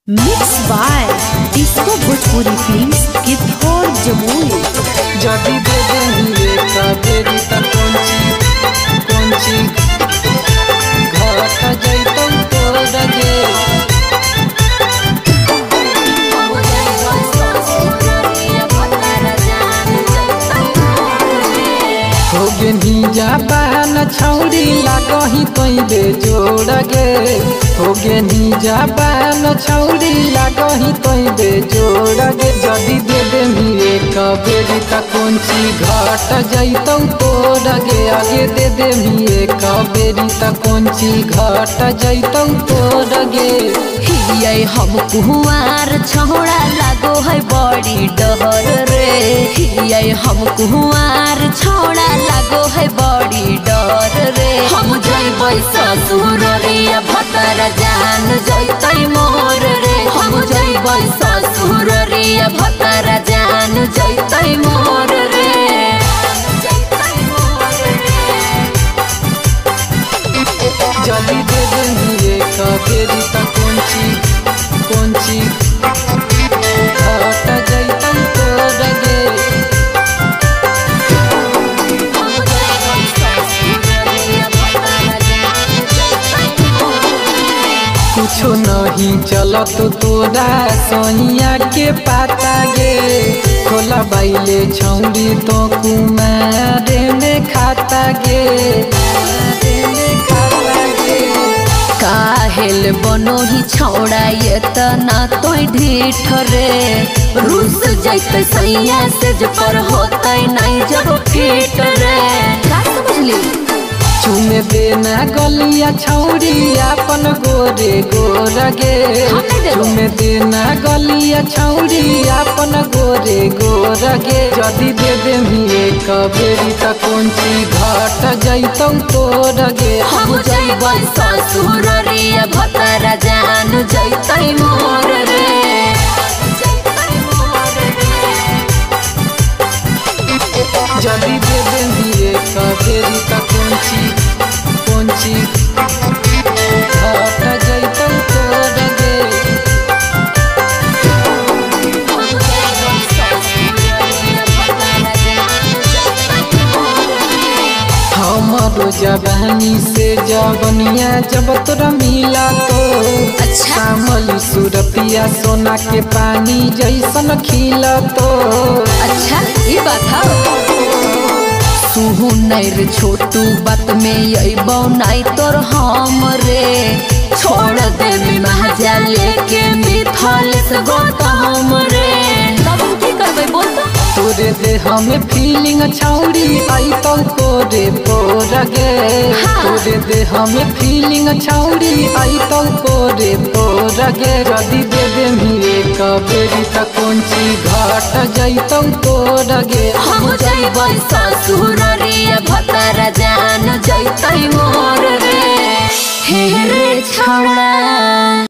Mix by disco Bhojpuri films के थोर जमुई। जदी दे देंगे कावेरी ता कोंची घाट जैतौ तो डगे होगे नीजा बहन छौड़ी लागही तोई बे जोड़ गे होगे नीजा बहन छौड़ी लागही तोई बे जोड़ गे जदी दे देमी कावेरी ता कोंची घाट जैतौ तोड़ गे आगे दे देमी कावेरी ता कोंची घाट जैतौ तोड़ गे हियै हम कुंवार छौड़ा लागो है बड़ी डर रे हियै हम कुंवार छौड़ा लागो है बड़ी डर रे हम जइबै ससुर रे भतर जान जइतै मोर रे हम जइबै ससुर रे भतर जान जइतै मोर रे जदी दे देंगे कावेरी ता कोंची घाट जैतौ तोड़ गे कुछो नहीं चलत तोरा सोनिया के पाता गे खोला बाइले छौड़ी तो कुमारे में खाता गे काहेल बनो ही छौड़ा ये तना तो ढीठ रे रूस जैते सैया से पर होते नहीं जब फीट रे का समझली चुमे देना गलिया छौड़ी अपन गोरे गोर गे चुमे देना गलिया छौड़ी अपन गोरे गोर गे जदी दे देमी कावेरी ता कोंची घाट जैतौ तोड़ गे हम जइबै ससुर रे भतर जान जइतै मोर रे जदी दे देमी कावेरी ता कोंची घाट जैतौ तोड़ गे हमारो जवानी से जवनिया जब तोरा मिला तो श्यामली सूरतिया सोना के पानी जैसन खिला तो अच्छा ये बात है सुहू नैर छोटू बात में अइबौ नाई तोर हम रे छोड़ दे महाजा लेके मिथल से गौतम रे तब की करबै बोल तोरे दे हमें फीलिंग छौड़ी आई तो कोरे पोर गे तोरे दे हमें फीलिंग छौड़ी आई तो कोरे पोर गे जदी दे देमी कावेरी ता कोंची घाट जैतौ तोड़ गे हम जइबै ससुर रे भतर जान जइतै मोर रे हे रे छौड़ा।